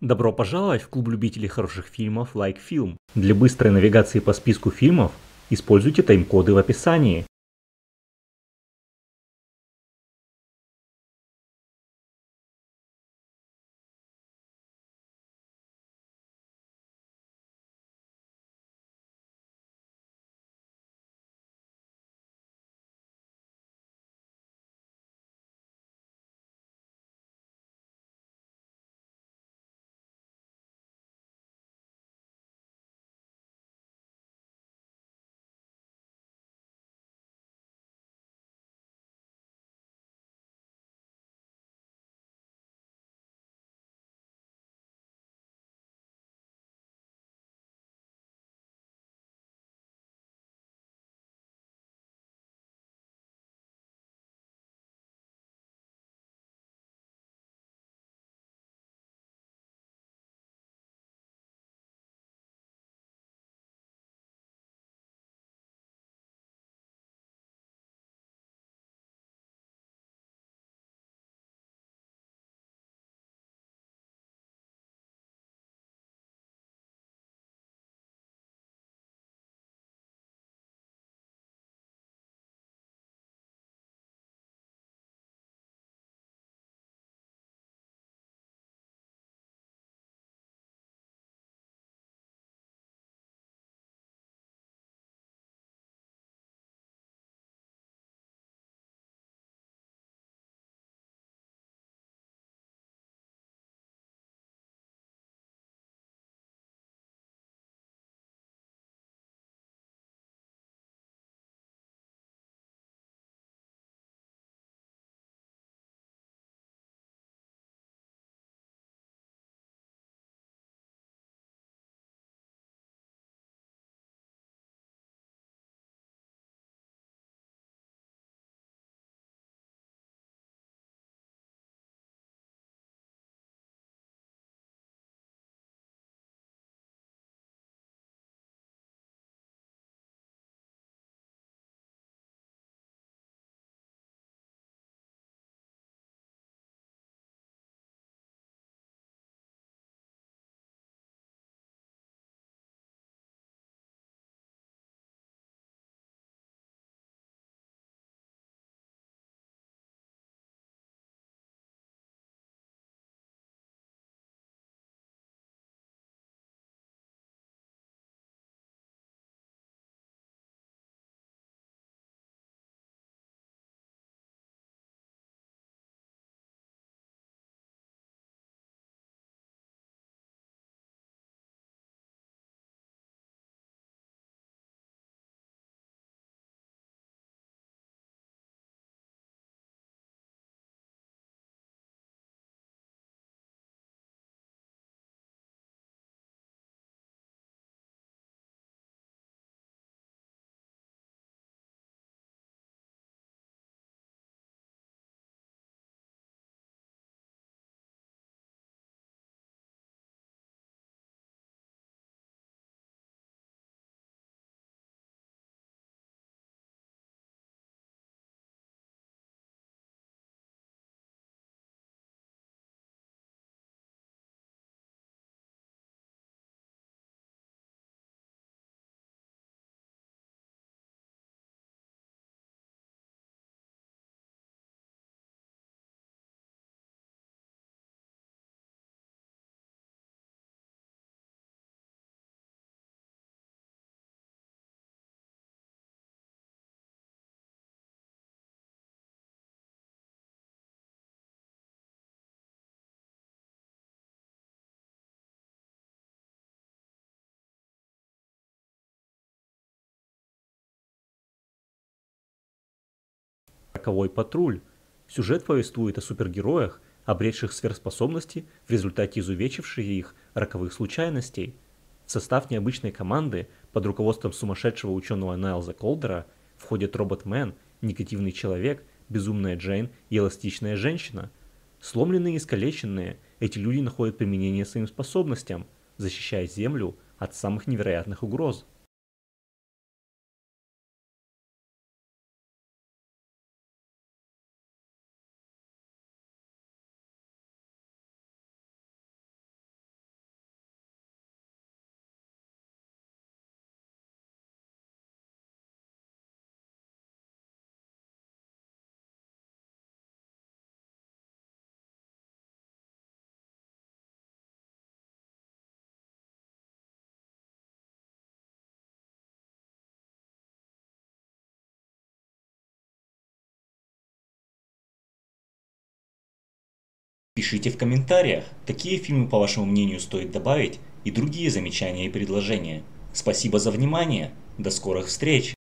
Добро пожаловать в клуб любителей хороших фильмов Like Film. Для быстрой навигации по списку фильмов используйте тайм-коды в описании. Роковой патруль. Сюжет повествует о супергероях, обретших сверхспособности в результате изувечивших их роковых случайностей. В состав необычной команды под руководством сумасшедшего ученого Найлза Колдера входят Робот-Мэн, Негативный Человек, Безумная Джейн и Эластичная Женщина. Сломленные и искалеченные, эти люди находят применение своим способностям, защищая Землю от самых невероятных угроз. Пишите в комментариях, какие фильмы, по вашему мнению, стоит добавить, и другие замечания и предложения. Спасибо за внимание, до скорых встреч!